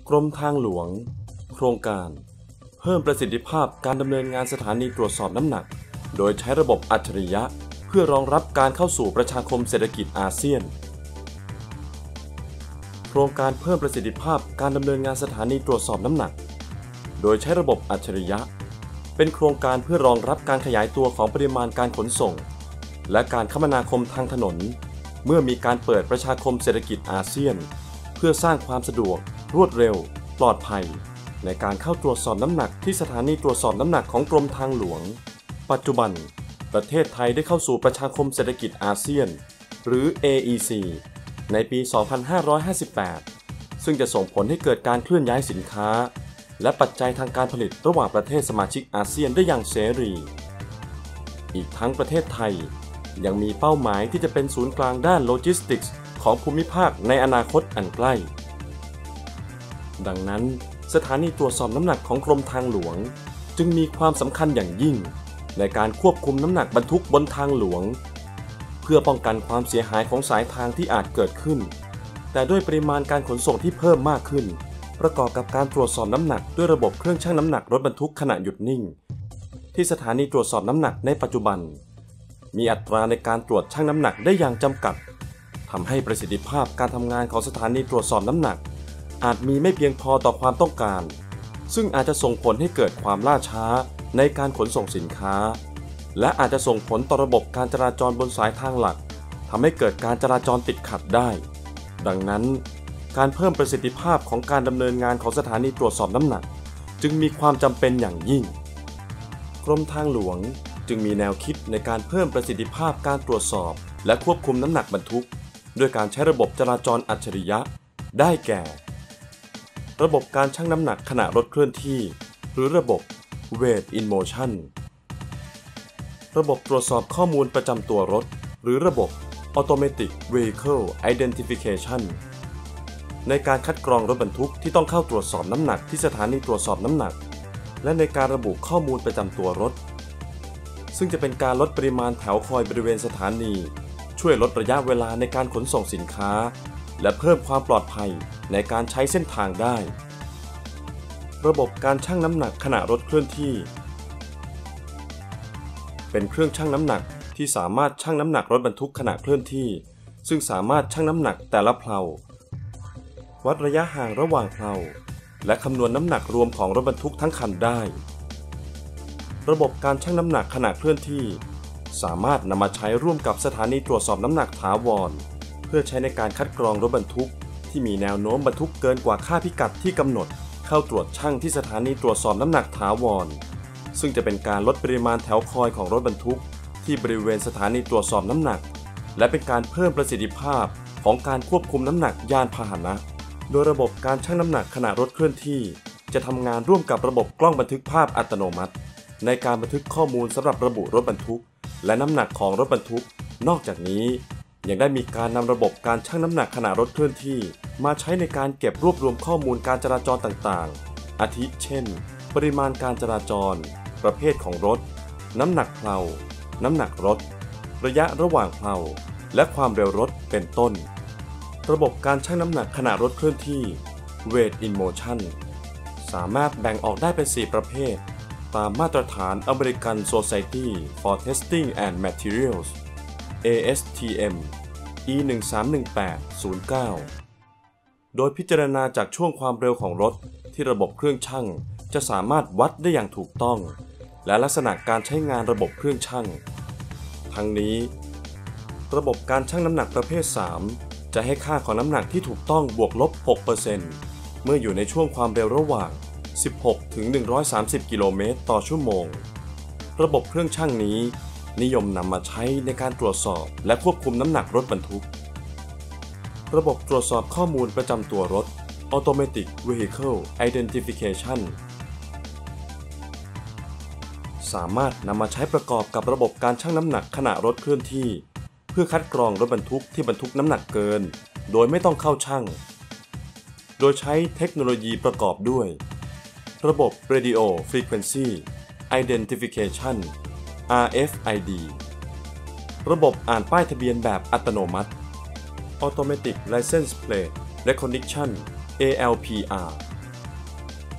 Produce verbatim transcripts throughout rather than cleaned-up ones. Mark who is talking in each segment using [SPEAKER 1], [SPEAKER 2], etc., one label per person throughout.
[SPEAKER 1] กรมทางหลวงโครงการเพิ่มประสิทธิภาพการดำเนินงานสถานีตรวจสอบน้ำหนักโดยใช้ระบบอัจฉริยะเพื่อรองรับการเข้าสู่ประชาคมเศรษฐกิจอาเซียนโครงการเพิ่มประสิทธิภาพการดำเนินงานสถานีตรวจสอบน้ำหนักโดยใช้ระบบอัจฉริยะเป็นโครงการเพื่อรองรับการขยายตัวของปริมาณการขนส่งและการคมนาคมทางถนนเมื่อมีการเปิดประชาคมเศรษฐกิจอาเซียนเพื่อสร้างความสะดวกรวดเร็วปลอดภัยในการเข้าตรวจสอบน้ำหนักที่สถานีตรวจสอบน้ำหนักของกรมทางหลวงปัจจุบันประเทศไทยได้เข้าสู่ประชาคมเศรษฐกิจอาเซียนหรือ เอ อี ซี ในปี สองพันห้าร้อยห้าสิบแปด ซึ่งจะส่งผลให้เกิดการเคลื่อนย้ายสินค้าและปัจจัยทางการผลิตระหว่างประเทศสมาชิกอาเซียนได้อย่างเสรีอีกทั้งประเทศไทยยังมีเป้าหมายที่จะเป็นศูนย์กลางด้านโลจิสติกส์ของภูมิภาคในอนาคตอันใกล้ดังนั้นสถานีตรวจสอบน้ำหนักของกรมทางหลวงจึงมีความสำคัญอย่างยิ่งในการควบคุมน้ำหนักบรรทุกบนทางหลวงเพื่อป้องกันความเสียหายของสายทางที่อาจเกิดขึ้นแต่ด้วยปริมาณการขนส่งที่เพิ่มมากขึ้นประกอบกับการตรวจสอบน้ำหนักด้วยระบบเครื่องชั่งน้ำหนักรถบรรทุกขณะหยุดนิ่งที่สถานีตรวจสอบน้ำหนักในปัจจุบันมีอัตราในการตรวจชั่งน้ำหนักได้อย่างจำกัดทำให้ประสิทธิภาพการทำงานของสถานีตรวจสอบน้ำหนักอาจมีไม่เพียงพอต่อความต้องการซึ่งอาจจะส่งผลให้เกิดความล่าช้าในการขนส่งสินค้าและอาจจะส่งผลต่อระบบการจราจรบนสายทางหลักทำให้เกิดการจราจรติดขัดได้ดังนั้นการเพิ่มประสิทธิภาพของการดำเนินงานของสถานีตรวจสอบน้ำหนักจึงมีความจำเป็นอย่างยิ่งกรมทางหลวงจึงมีแนวคิดในการเพิ่มประสิทธิภาพการตรวจสอบและควบคุมน้ำหนักบรรทุกด้วยการใช้ระบบจราจรอัจฉริยะได้แก่ระบบการชั่งน้ำหนักขณะรถเคลื่อนที่หรือระบบ Weight in Motion ระบบตรวจสอบข้อมูลประจำตัวรถหรือระบบ Automatic Vehicle Identification ในการคัดกรองรถบรรทุกที่ต้องเข้าตรวจสอบน้ำหนักที่สถานีตรวจสอบน้ำหนักและในการระบุข้อมูลประจำตัวรถซึ่งจะเป็นการลดปริมาณแถวคอยบริเวณสถานีช่วยลดระยะเวลาในการขนส่งสินค้าและเพิ่มความปลอดภัยในการใช้เส้นทางได้ระบบการชั่งน้ำหนักขณะรถเคลื่อนที่เป็นเครื่องชั่งน้ำหนักที่สามารถชั่งน้ำหนักรถบรรทุกขณะเคลื่อนที่ซึ่งสามารถชั่งน้ำหนักแต่ละเพลาวัดระยะห่างระหว่างเพลาและคำนวณน้ำหนักรวมของรถบรรทุกทั้งคันได้ระบบการชั่งน้ำหนักขณะเคลื่อนที่สามารถนำมาใช้ร่วมกับสถานีตรวจสอบน้ำหนักถาวรเพื่อใช้ในการคัดกรองรถบรรทุกที่มีแนวโน้มบรรทุกเกินกว่าค่าพิกัดที่กำหนดเข้าตรวจชั่งที่สถานีตรวจสอบน้ำหนักถาวรซึ่งจะเป็นการลดปริมาณแถวคอยของรถบรรทุกที่บริเวณสถานีตรวจสอบน้ำหนักและเป็นการเพิ่มประสิทธิภาพของการควบคุมน้ำหนักยานพาหนะโดยระบบการชั่งน้ำหนักขณะรถเคลื่อนที่จะทำงานร่วมกับระบบกล้องบันทึกภาพอัตโนมัติในการบันทึกข้อมูลสำหรับระบุรถบรรทุกและน้ำหนักของรถบรรทุกนอกจากนี้ยังได้มีการนำระบบการชั่งน้ำหนักขณะรถเคลื่อนที่มาใช้ในการเก็บรวบรวมข้อมูลการจราจรต่างๆอาทิเช่นปริมาณการจราจรประเภทของรถน้ำหนักเพลาน้ำหนักรถระยะระหว่างเพลาและความเร็วรถเป็นต้นระบบการชั่งน้ำหนักขณะรถเคลื่อนที่ Weight in Motion สามารถแบ่งออกได้เป็นสี่ประเภทตามมาตรฐาน American Society for Testing and Materials เอ เอส ที เอ็ม อี หนึ่งสามหนึ่งแปดศูนย์เก้า โดยพิจารณาจากช่วงความเร็วของรถที่ระบบเครื่องชั่งจะสามารถวัดได้อย่างถูกต้องและลักษณะการใช้งานระบบเครื่องชั่งทั้งนี้ระบบการชั่งน้ำหนักประเภทสามจะให้ค่าของน้ำหนักที่ถูกต้องบวกลบ หกเปอร์เซ็นต์ เมื่ออยู่ในช่วงความเร็วระหว่างสิบหกถึงหนึ่งร้อยสามสิบกิโลเมตรต่อชั่วโมงระบบเครื่องชั่งนี้นิยมนำมาใช้ในการตรวจสอบและควบคุมน้ำหนักรถบรรทุกระบบตรวจสอบข้อมูลประจำตัวรถ Automatic Vehicle Identification สามารถนำมาใช้ประกอบกับระบบการชั่งน้ำหนักขณะรถเคลื่อนที่เพื่อคัดกรองรถบรรทุกที่บรรทุกน้ำหนักเกินโดยไม่ต้องเข้าชั่งโดยใช้เทคโนโลยีประกอบด้วยระบบ Radio Frequency Identification อาร์ เอฟ ไอ ดี ระบบอ่านป้ายทะเบียนแบบอัตโนมัติ Automatic License Plate Recognition เอ แอล พี อาร์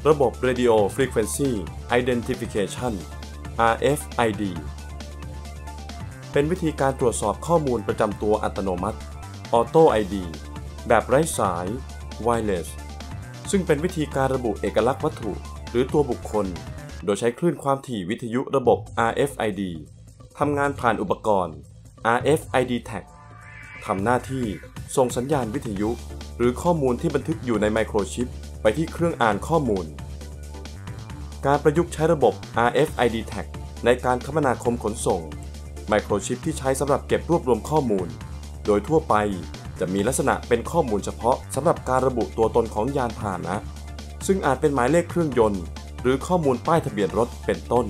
[SPEAKER 1] ระบบ Radio Frequency Identification อาร์ เอฟ ไอ ดี เป็นวิธีการตรวจสอบข้อมูลประจำตัวอัตโนมัติ Auto ไอ ดี แบบไร้สาย Wireless ซึ่งเป็นวิธีการระบุเอกลักษณ์วัตถุหรือตัวบุคคลโดยใช้คลื่นความถี่วิทยุระบบ อาร์ เอฟ ไอ ดี ทำงานผ่านอุปกรณ์ อาร์ เอฟ ไอ ดี Tag ทำหน้าที่ส่งสัญญาณวิทยุหรือข้อมูลที่บันทึกอยู่ในไมโครชิปไปที่เครื่องอ่านข้อมูลการประยุกต์ใช้ระบบ อาร์ เอฟ ไอ ดี Tag ในการคมนาคมขนส่งไมโครชิปที่ใช้สำหรับเก็บรวบรวมข้อมูลโดยทั่วไปจะมีลักษณะเป็นข้อมูลเฉพาะสำหรับการระบุตัวตนของยานพาหนะซึ่งอาจเป็นหมายเลขเครื่องยนต์หรือข้อมูลป้ายทะเบียนรถเป็นต้น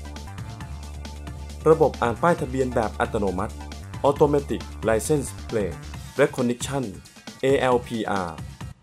[SPEAKER 1] ระบบอ่านป้ายทะเบียนแบบอัตโนมัติ Automatic License Plate Recognition เอ แอล พี อาร์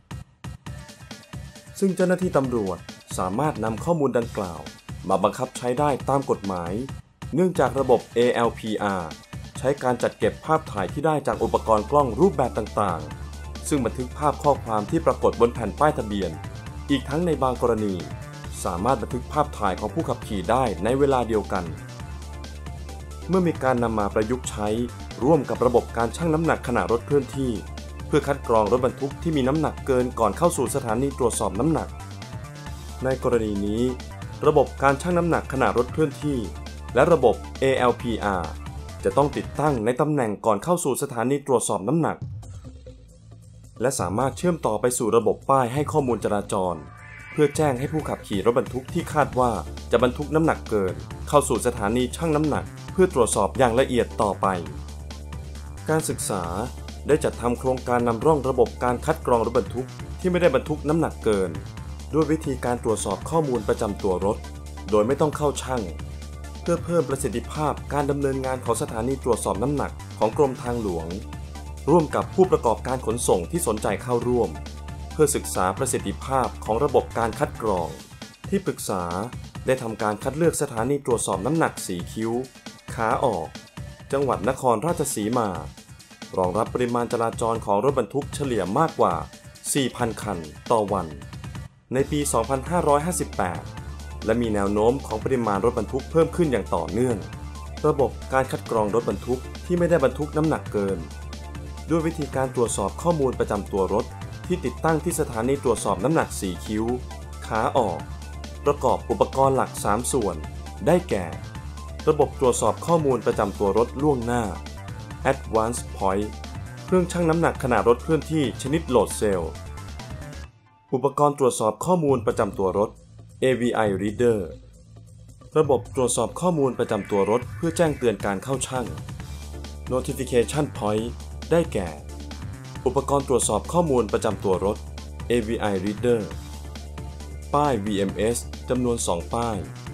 [SPEAKER 1] ซึ่งเจ้าหน้าที่ตำรวจสามารถนำข้อมูลดังกล่าวมาบังคับใช้ได้ตามกฎหมายเนื่องจากระบบ เอ แอล พี อาร์ ใช้การจัดเก็บภาพถ่ายที่ได้จากอุปกรณ์กล้องรูปแบบต่างๆซึ่งบันทึกภาพข้อความที่ปรากฏบนแผ่นป้ายทะเบียนอีกทั้งในบางกรณีสามารถบันทึกภาพถ่ายของผู้ขับขี่ได้ในเวลาเดียวกันเมื่อมีการนำมาประยุกต์ใช้ร่วมกับระบบการชั่งน้ำหนักขณะรถเคลื่อนที่เพื่อคัดกรองรถบรรทุกที่มีน้ำหนักเกินก่อนเข้าสู่สถานีตรวจสอบน้ำหนักในกรณีนี้ระบบการชั่งน้ำหนักขณะรถเคลื่อนที่และระบบ เอ แอล พี อาร์ จะต้องติดตั้งในตำแหน่งก่อนเข้าสู่สถานีตรวจสอบน้ำหนักและสามารถเชื่อมต่อไปสู่ระบบป้ายให้ข้อมูลจราจรเพื่อแจ้งให้ผู้ขับขี่รถบรรทุกที่คาดว่าจะบรรทุกน้ำหนักเกินเข้าสู่สถานีชั่งน้ำหนักเพื่อตรวจสอบอย่างละเอียดต่อไปการศึกษาได้จัดทำโครงการนำร่องระบบการคัดกรองรถบรรทุกที่ไม่ได้บรรทุกน้ำหนักเกินด้วยวิธีการตรวจสอบข้อมูลประจำตัวรถโดยไม่ต้องเข้าชั่งเพื่อเพิ่มประสิทธิภาพการดำเนินงานของสถานีตรวจสอบน้ำหนักของกรมทางหลวงร่วมกับผู้ประกอบการขนส่งที่สนใจเข้าร่วมเพื่อศึกษาประสิทธิภาพของระบบการคัดกรองที่ปรึกษาได้ทำการคัดเลือกสถานีตรวจสอบน้ำหนักสีคิ้วขาออกจังหวัดนครราชสีมารองรับปริมาณจราจรของรถบรรทุกเฉลี่ยมากกว่า สี่พัน คันต่อวันในปี สองพันห้าร้อยห้าสิบแปด และมีแนวโน้มของปริมาณรถบรรทุกเพิ่มขึ้นอย่างต่อเนื่องระบบการคัดกรองรถบรรทุกที่ไม่ได้บรรทุกน้ำหนักเกินด้วยวิธีการตรวจสอบข้อมูลประจำตัวรถที่ติดตั้งที่สถานีตรวจสอบน้ำหนักสีคิ้วขาออกประกอบอุปกรณ์หลักสามส่วนได้แก่ระบบตรวจสอบข้อมูลประจำตัวรถล่วงหน้า Advanced Point เครื่องชั่งน้ำหนักขณะรถเคลื่อนที่ชนิดโหลดเซลล์อุปกรณ์ตรวจสอบข้อมูลประจำตัวรถ เอ วี ไอ Reader ระบบตรวจสอบข้อมูลประจำตัวรถเพื่อแจ้งเตือนการเข้าชั่ง Notification Point ได้แก่อุปกรณ์ตรวจสอบข้อมูลประจำตัวรถ เอ วี ไอ Reader ป้าย วี เอ็ม เอส จำนวนสองป้าย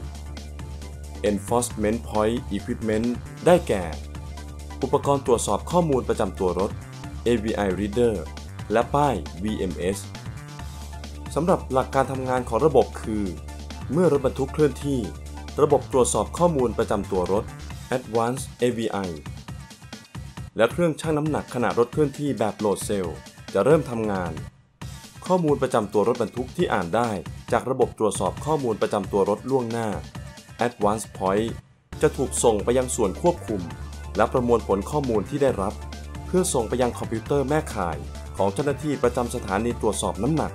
[SPEAKER 1] Enforcement Point Equipment ได้แก่อุปกรณ์ตรวจสอบข้อมูลประจำตัวรถ เอ วี ไอ Reader และป้าย วี เอ็ม เอส สำหรับหลักการทำงานของระบบคือเมื่อรถบรรทุกเคลื่อนที่ระบบตรวจสอบข้อมูลประจำตัวรถ Advanced เอ วี ไอ และเครื่องชั่งน้ำหนักขณะรถเคลื่อนที่แบบโหลดเซลล์จะเริ่มทำงานข้อมูลประจำตัวรถบรรทุกที่อ่านได้จากระบบตรวจสอบข้อมูลประจำตัวรถล่วงหน้า Advanced Point จะถูกส่งไปยังส่วนควบคุมและประมวลผลข้อมูลที่ได้รับเพื่อส่งไปยังคอมพิวเตอร์แม่ข่ายของเจ้าหน้าที่ประจำสถานีตรวจสอบน้ำหนัก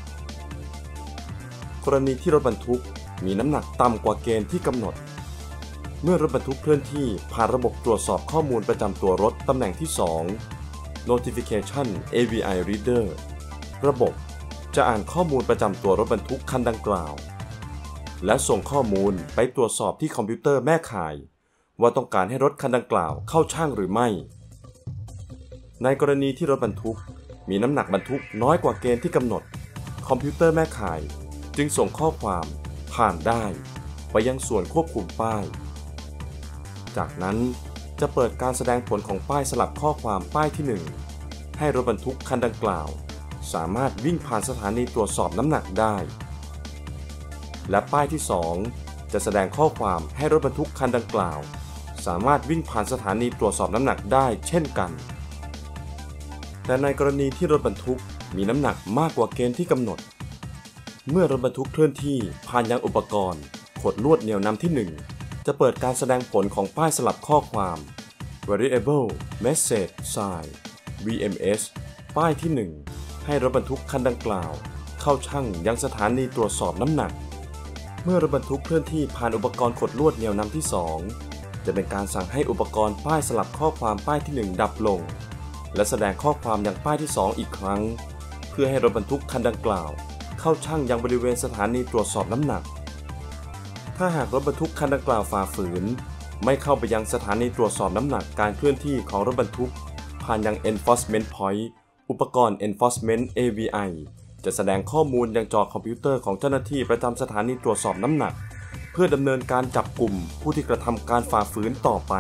[SPEAKER 1] กรณีที่รถบรรทุกมีน้ำหนักต่ำกว่าเกณฑ์ที่กำหนดเมื่อรถบรรทุกเคลื่อนที่ผ่านระบบตรวจสอบข้อมูลประจำตัวรถตำแหน่งที่สอง Notification เอ วี ไอ Reader ระบบจะอ่านข้อมูลประจำตัวรถบรรทุกคันดังกล่าวและส่งข้อมูลไปตรวจสอบที่คอมพิวเตอร์แม่ข่ายว่าต้องการให้รถคันดังกล่าวเข้าชั่งหรือไม่ในกรณีที่รถบรรทุกมีน้ำหนักบรรทุกน้อยกว่าเกณฑ์ที่กำหนดคอมพิวเตอร์แม่ข่ายจึงส่งข้อความผ่านได้ไปยังส่วนควบคุมป้ายจากนั้นจะเปิดการแสดงผลของป้ายสลับข้อความป้ายที่หนึ่งให้รถบรรทุกคันดังกล่าวสามารถวิ่งผ่านสถานีตรวจสอบน้ำหนักได้และป้ายที่สองจะแสดงข้อความให้รถบรรทุกคันดังกล่าวสามารถวิ่งผ่านสถานีตรวจสอบน้ำหนักได้เช่นกันแต่ในกรณีที่รถบรรทุกมีน้ำหนักมากกว่าเกณฑ์ที่กำหนดเมื่อรถบรรทุกเคลื่อนที่ผ่านยังอุปกรณ์ขดลวดเหนี่ยวนำที่หนึ่งจะเปิดการแสดงผลของป้ายสลับข้อความ Variable Message Sign วี เอ็ม เอส ป้ายที่หนึ่งให้รถบรรทุกคันดังกล่าวเข้าชั่งยังสถานีตรวจสอบน้ำหนักเมื่อรถบรรทุกเคลื่อนที่ผ่านอุปกรณ์ขดลวดเหนี่ยวนำที่สองจะเป็นการสั่งให้อุปกรณ์ป้ายสลับข้อความป้ายที่หนึ่งดับลงและแสดงข้อความยังป้ายที่สองอีกครั้งเพื่อให้รถบรรทุกคันดังกล่าวเข้าชั่งยังบริเวณสถานีตรวจสอบน้ำหนักถ้าหากรถบรรทุกคันดังกล่าวฝ่าฝืนไม่เข้าไปยังสถานีตรวจสอบน้ำหนักการเคลื่อนที่ของรถบรรทุกผ่านยัง Enforcement Point อุปกรณ์ Enforcement เอ วี ไอ จะแสดงข้อมูลยังจอคอมพิวเตอร์ของเจ้าหน้าที่ประจำสถานีตรวจสอบน้ำหนักเพื่อดำเนินการจับกลุ่มผู้ที่กระทำการฝ่าฝืนต่อไป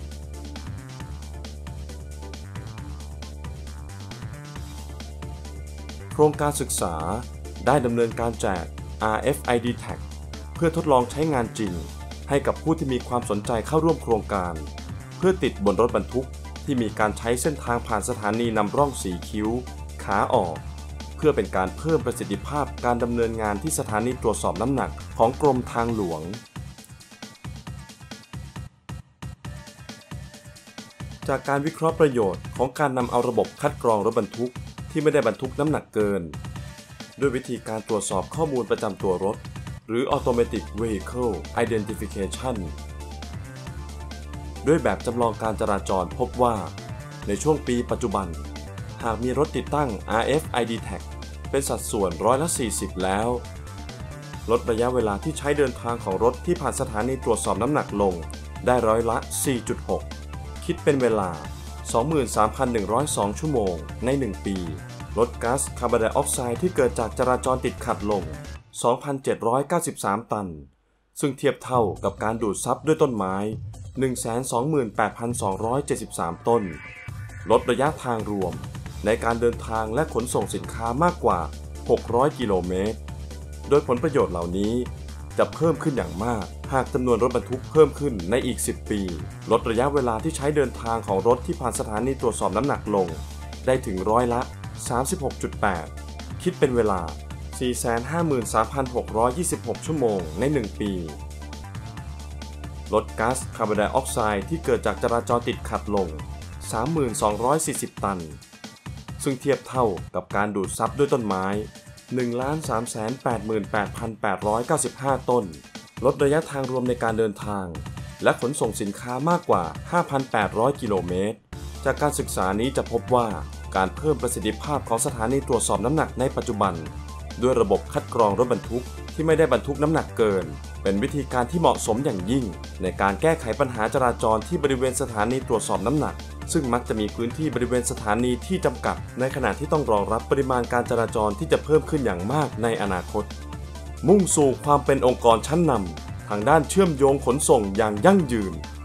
[SPEAKER 1] โครงการศึกษาได้ดำเนินการแจก อาร์ เอฟ ไอ ดี Tag เพื่อทดลองใช้งานจริงให้กับผู้ที่มีความสนใจเข้าร่วมโครงการเพื่อติดบนรถบรรทุกที่มีการใช้เส้นทางผ่านสถานีนำร่องสีคิ้วขาออกเพื่อเป็นการเพิ่มประสิทธิภาพการดำเนินงานที่สถานีตรวจสอบน้ำหนักของกรมทางหลวงจากการวิเคราะห์ประโยชน์ของการนำเอาระบบคัดกรองรถบรรทุกที่ไม่ได้บรรทุกน้ำหนักเกินด้วยวิธีการตรวจสอบข้อมูลประจำตัวรถหรือ Automatic Vehicle Identification ด้วยแบบจำลองการจราจรพบว่าในช่วงปีปัจจุบันหากมีรถติดตั้ง อาร์ เอฟ ไอ ดี Tag เป็นสัดส่วนร้อยละสี่สิบแล้วลดระยะเวลาที่ใช้เดินทางของรถที่ผ่านสถานีตรวจสอบน้ำหนักลงได้ร้อยละ สี่จุดหก คิดเป็นเวลา สองหมื่นสามพันหนึ่งร้อยสอง ชั่วโมงในหนึ่งปีลดก๊าซคาร์บอนไดออกไซด์ที่เกิดจากจราจรติดขัดลง สองพันเจ็ดร้อยเก้าสิบสาม ตันซึ่งเทียบเท่ากับการดูดซับด้วยต้นไม้ หนึ่งแสนสองหมื่นแปดพันสองร้อยเจ็ดสิบสาม ต้นลดระยะทางรวมในการเดินทางและขนส่งสินค้ามากกว่าหกร้อยกิโลเมตรโดยผลประโยชน์เหล่านี้จะเพิ่มขึ้นอย่างมากหากจำนวนรถบรรทุกเพิ่มขึ้นในอีกสิบปีลดระยะเวลาที่ใช้เดินทางของรถที่ผ่านสถานีตรวจสอบน้ำหนักลงได้ถึงร้อยละ สามสิบหกจุดแปด คิดเป็นเวลา สี่แสนห้าหมื่นสามพันหกร้อยยี่สิบหก ชั่วโมงในหนึ่งปีลดก๊าซคาร์บอนไดออกไซด์ที่เกิดจากจราจรติดขัดลง สามหมื่นสองร้อยสี่สิบ ตันซึ่งเทียบเท่ากับการดูดซับด้วยต้นไม้ หนึ่งล้านสามแสนแปดหมื่นแปดพันแปดร้อยเก้าสิบห้า ต้นลดระยะทางรวมในการเดินทางและขนส่งสินค้ามากกว่า ห้าพันแปดร้อย กิโลเมตรจากการศึกษานี้จะพบว่าการเพิ่มประสิทธิภาพของสถานีตรวจสอบน้ำหนักในปัจจุบันด้วยระบบคัดกรองรถบรรทุกที่ไม่ได้บรรทุกน้ำหนักเกินเป็นวิธีการที่เหมาะสมอย่างยิ่งในการแก้ไขปัญหาจราจรที่บริเวณสถานีตรวจสอบน้ำหนักซึ่งมักจะมีพื้นที่บริเวณสถานีที่จำกัดในขณะที่ต้องรองรับปริมาณการจราจรที่จะเพิ่มขึ้นอย่างมากในอนาคตมุ่งสู่ความเป็นองค์กรชั้นนำทางด้านเชื่อมโยงขนส่งอย่างยั่งยืน